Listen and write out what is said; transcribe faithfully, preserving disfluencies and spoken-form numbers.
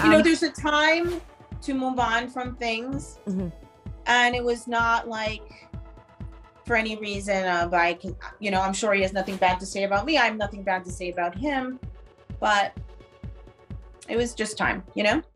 you know, there's a time to move on from things. Mm-hmm. And it was not like for any reason of I can, you know, I'm sure he has nothing bad to say about me. I have nothing bad to say about him, but it was just time, you know?